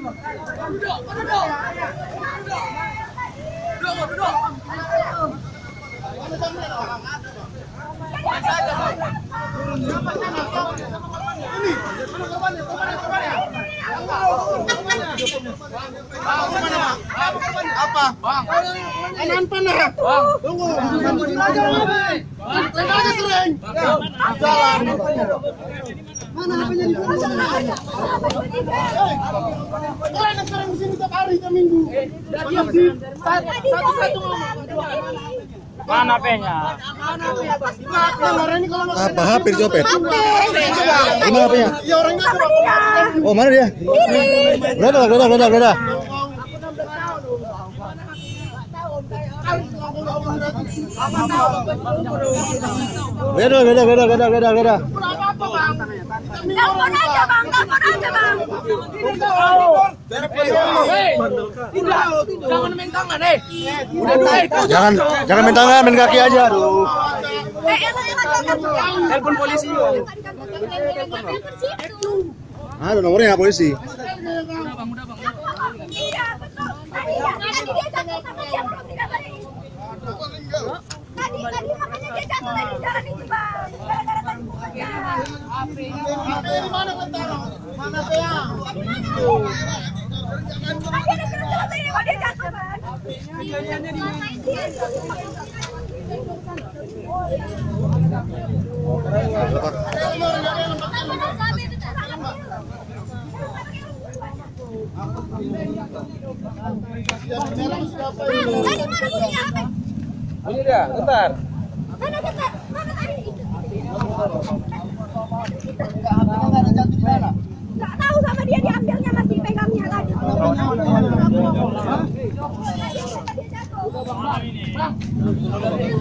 Apa? Bang. Enan panah. Bang. Tunggu. Aja sering. Jalan. Mana HP-nya di sana? Kalian sering di sini tiap hari tiap minggu. Satu-satu ngomong. Mana HP-nya? Apa HP dicopet? Gimana HP-nya? Iya orangnya. Oh mana dia? Udah. Beda. Telepon aja bang. Jangan main tangan Jangan main tangan, main kaki aja. Aduh. Telepon polisi. Ada nomornya polisi. Tadi makanya dia jatuh dari jalan itu bang. Gara-gara tadi bukannya. Mana bentar? Mana peang? Tadi ada kereta ini kok dia jatuh bang. Ini dia, bentar. Mana tadi? Nggak tahu sama dia diambilnya masih pegangnya tadi. Dia jatuh.